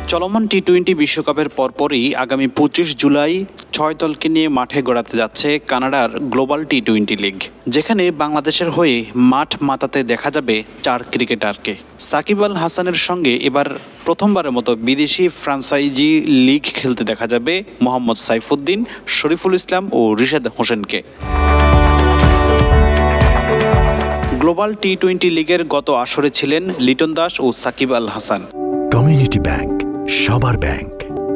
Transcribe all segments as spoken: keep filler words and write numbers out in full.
চলমান T twenty বিশ্বকাপের পরপরই আগামী পঁচিশ জুলাই ছয় দলকে নিয়ে মাঠে গড়াতে যাচ্ছে কানাডার গ্লোবাল টি টোয়েন্টি লিগ, যেখানে বাংলাদেশের হয়ে মাঠ মাতাতে দেখা যাবে চার ক্রিকেটারকে। সাকিব আল হাসানের সঙ্গে এবার প্রথমবারের মতো বিদেশি ফ্র্যাঞ্চাইজি লিগ খেলতে দেখা যাবে মোহাম্মদ সাইফুদ্দিন, শরীফুল ইসলাম ও রিশাদ হোসেনকে। গ্লোবাল টি টোয়েন্টি লিগের গত আসরে ছিলেন লিটন দাস ও সাকিব আল হাসান। কমিউনিটি ব্যাংক, সবার ব্যাংক।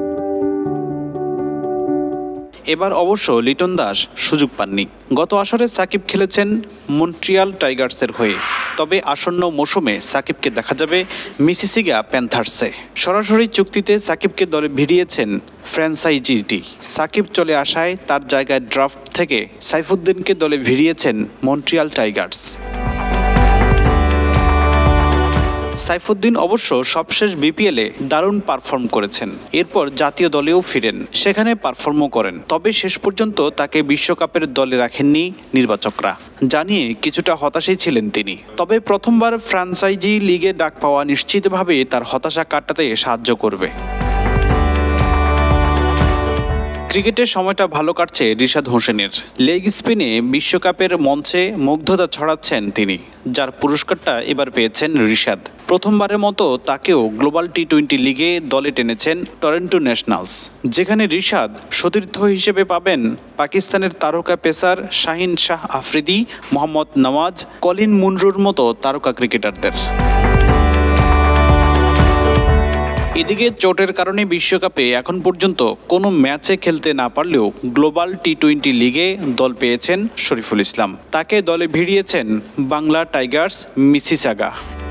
এবার অবশ্য লিটন দাস সুযোগ পাননি। গত আসরে সাকিব খেলেছেন মন্ট্রিয়াল টাইগার্সের হয়ে, তবে আসন্ন মৌসুমে সাকিবকে দেখা যাবে মিসিসিগা প্যান্থার্সে। সরাসরি চুক্তিতে সাকিবকে দলে ভিড়িয়েছেন ফ্র্যাঞ্চাইজিটি। সাকিব চলে আসায় তার জায়গায় ড্রাফট থেকে সাইফুদ্দিনকে দলে ভিড়িয়েছেন মন্ট্রিয়াল টাইগার্স। সাইফুদ্দিন অবশ্য সবশেষ বিপিএলে দারুণ পারফর্ম করেছেন, এরপর জাতীয় দলেও ফিরেন, সেখানে পারফর্মও করেন। তবে শেষ পর্যন্ত তাকে বিশ্বকাপের দলে রাখেননি নির্বাচকরা, জানিয়ে কিছুটা হতাশই ছিলেন তিনি। তবে প্রথমবার ফ্র্যাঞ্চাইজি লিগে ডাক পাওয়া নিশ্চিতভাবে তার হতাশা কাটাতে সাহায্য করবে। ক্রিকেটের সময়টা ভালো কাটছে রিশাদ হোসেনের। লেগ স্পিনে বিশ্বকাপের মঞ্চে মুগ্ধতা ছড়াচ্ছেন তিনি, যার পুরস্কারটা এবার পেয়েছেন রিশাদ। প্রথমবারের মতো তাকেও গ্লোবাল টি টোয়েন্টি লিগে দলে টেনেছেন টরন্টো ন্যাশনালস, যেখানে রিশাদ সতীর্থ হিসেবে পাবেন পাকিস্তানের তারকা পেসার শাহিন শাহ আফ্রিদি, মোহাম্মদ নওয়াজ, কলিন মুনরোর মতো তারকা ক্রিকেটারদের। এদিকে চোটের কারণে বিশ্বকাপে এখন পর্যন্ত কোনো ম্যাচে খেলতে না পারলেও গ্লোবাল টি টোয়েন্টি লিগে দল পেয়েছেন শরীফুল ইসলাম। তাকে দলে ভিড়িয়েছেন বাংলা টাইগার্স মিসিসাগা।